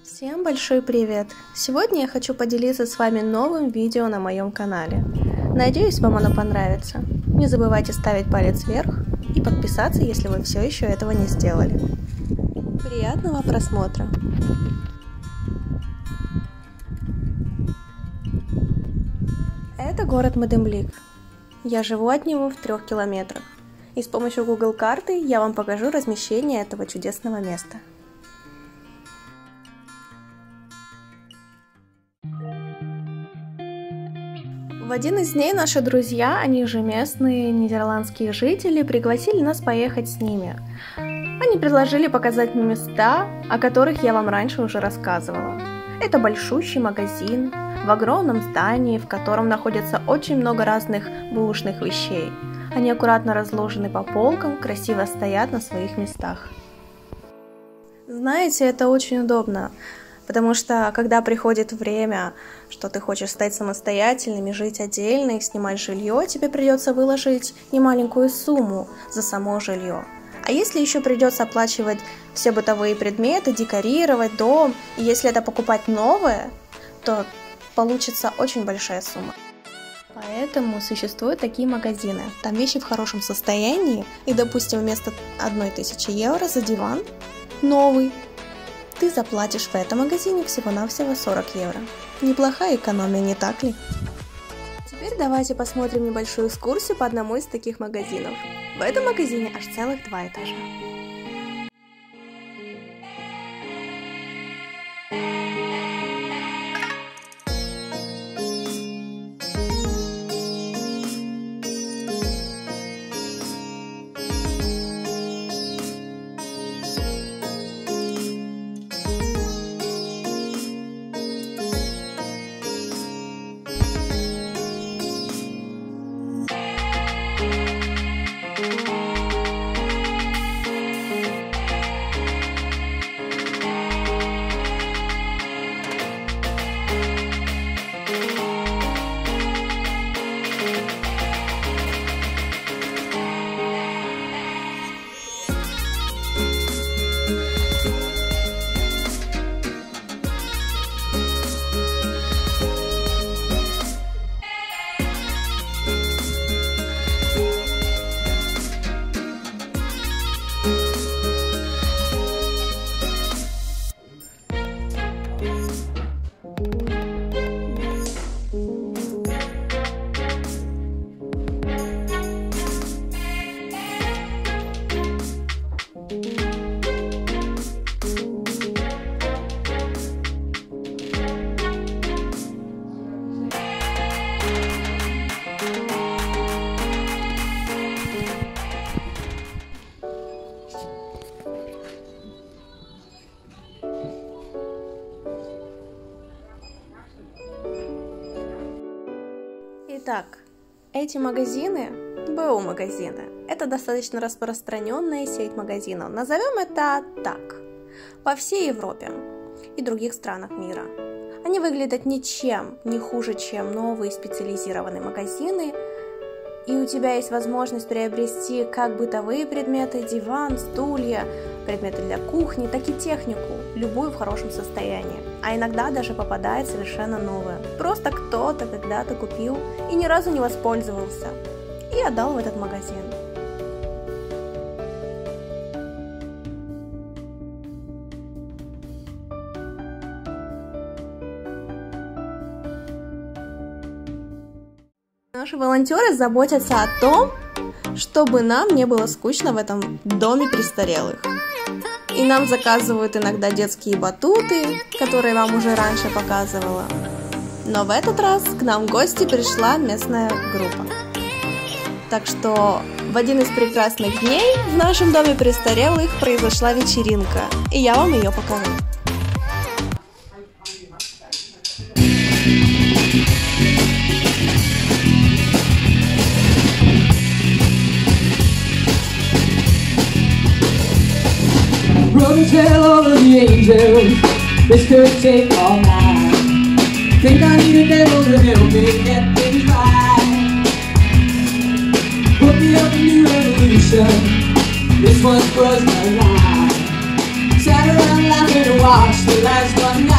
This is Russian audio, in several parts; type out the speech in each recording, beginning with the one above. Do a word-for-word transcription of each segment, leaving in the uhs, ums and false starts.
Всем большой привет! Сегодня я хочу поделиться с вами новым видео на моем канале. Надеюсь, вам оно понравится. Не забывайте ставить палец вверх и подписаться, если вы все еще этого не сделали. Приятного просмотра! Это город Медемблик. Я живу от него в трех километрах. И с помощью Google карты я вам покажу размещение этого чудесного места. В один из дней наши друзья, они же местные нидерландские жители, пригласили нас поехать с ними. Они предложили показать мне места, о которых я вам раньше уже рассказывала. Это большущий магазин в огромном здании, в котором находится очень много разных бэушных вещей. Они аккуратно разложены по полкам, красиво стоят на своих местах. Знаете, это очень удобно. Потому что, когда приходит время, что ты хочешь стать самостоятельным, жить отдельно и снимать жилье, тебе придется выложить немаленькую сумму за само жилье. А если еще придется оплачивать все бытовые предметы, декорировать дом, и если это покупать новое, то получится очень большая сумма. Поэтому существуют такие магазины. Там вещи в хорошем состоянии, и, допустим, вместо одной тысячи евро за диван новый, ты заплатишь в этом магазине всего-навсего сорок евро. Неплохая экономия, не так ли? Теперь давайте посмотрим небольшую экскурсию по одному из таких магазинов. В этом магазине аж целых два этажа. Итак, эти магазины, БУ-магазины, это достаточно распространенная сеть магазинов, назовем это так, по всей Европе и других странах мира. Они выглядят ничем не хуже, чем новые специализированные магазины, и у тебя есть возможность приобрести как бытовые предметы, диван, стулья, предметы для кухни, так и технику, любую в хорошем состоянии. А иногда даже попадает совершенно новое. Просто кто-то когда-то купил и ни разу не воспользовался и отдал в этот магазин. Наши волонтеры заботятся о том, чтобы нам не было скучно в этом доме престарелых. И нам заказывают иногда детские батуты, которые вам уже раньше показывала. Но в этот раз к нам в гости пришла местная группа. Так что в один из прекрасных дней в нашем доме престарелых произошла вечеринка, и я вам ее покажу. Run tell all of the angels, this could take all night. Think I need a devil to help me get things right. Put me up a new revolution, this once was my life. Sat around laughing to watch the last one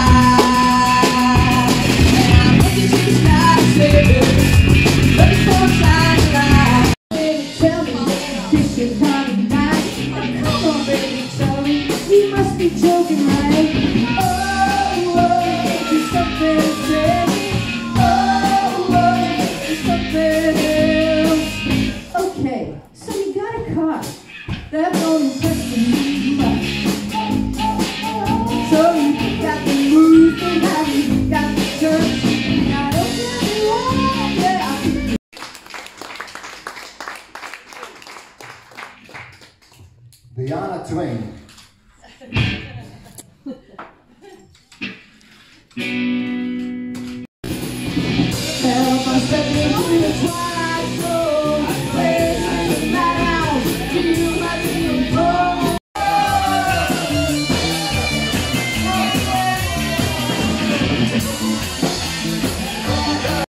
Thank you.